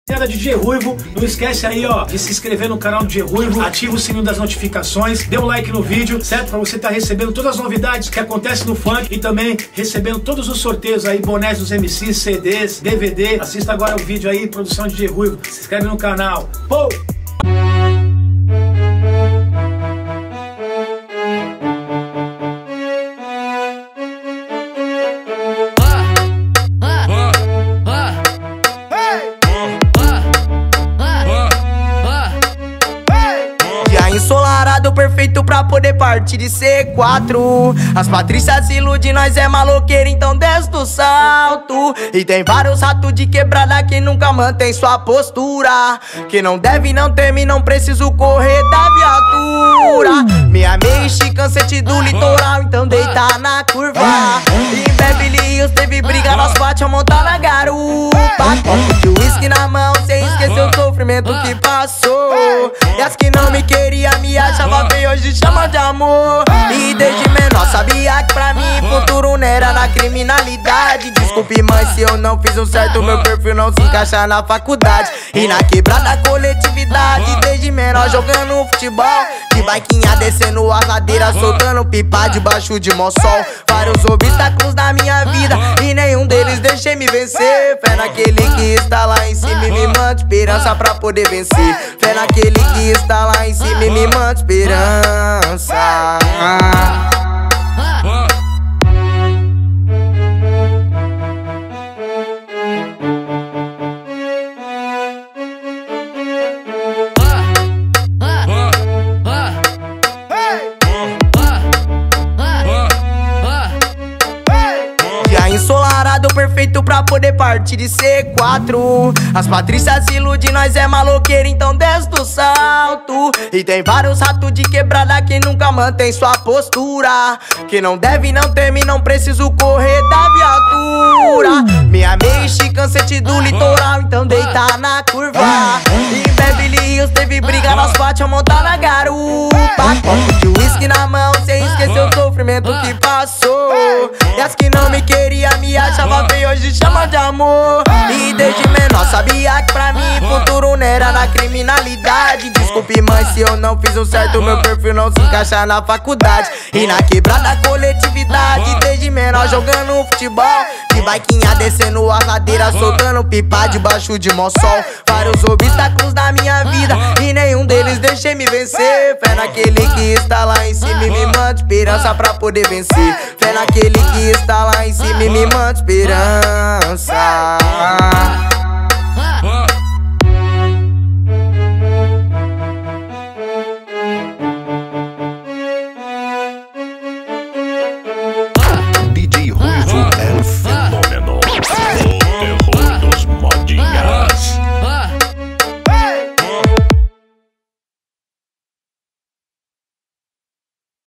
DJ Ruivo, não esquece aí, ó, de se inscrever no canal do DJ Ruivo, ativa o sininho das notificações, dê um like no vídeo, certo? Pra você estar recebendo todas as novidades que acontecem no funk e também recebendo todos os sorteios aí, bonés dos MCs, CDs, DVD. Assista agora o vídeo aí, produção de DJ Ruivo, se inscreve no canal. Pô! Ensolarado perfeito pra poder partir de C4. As Patrícias iludem, nós é maloqueiro, então desce do salto. E tem vários ratos de quebrada que nunca mantém sua postura. Que não deve, não teme, não preciso correr da viatura. Minha mente cansete do litoral, então deita na curva. E em Beverly Hills teve briga, nós bate a montar na garupa. Copo de uísque na mão, sem esquecer o sofrimento que passou. E as que não me queria me achava feio, hoje chama de amor. E desde menor sabia que pra mim futuro não era na criminalidade. Desculpe mãe se eu não fiz o certo, meu perfil não se encaixa na faculdade. E na quebrada coletividade, desde menor jogando futebol. De baiquinha descendo as ladeiras, soltando pipa debaixo de mó sol. Vários obstáculos na minha vida e nenhum deles deixei me vencer. Fé naquele que está lá em cima e me manda esperança pra poder vencer. Fé naquele que está lá em cima e me manda esperança. Ensolarado perfeito pra poder partir de C4. As Patrícias iludem, nós é maloqueiro, então desce do salto. E tem vários ratos de quebrada que nunca mantém sua postura. Que não deve, não teme, não preciso correr da viatura. Minha mente cansete do litoral, então deita na curva. E em Beverly Hills teve briga, nós bate a montar na garupa. Copo de uísque na mão, sem esquecer o sofrimento que passou. E as que não me queria me achava feio, hoje chama de amor. E desde menor sabia que pra mim futuro não era na criminalidade. Desculpe mãe se eu não fiz o certo, meu perfil não se encaixa na faculdade. E na quebrada coletividade, desde menor jogando futebol. De baiquinha descendo as ladeiras, soltando pipa debaixo de mó sol. Vários obstáculos na minha vida e nenhum deles deixei me vencer. Fé naquele que está lá em cima e me manda esperança pra poder vencer. Fé naquele que está lá em cima e me manda esperança.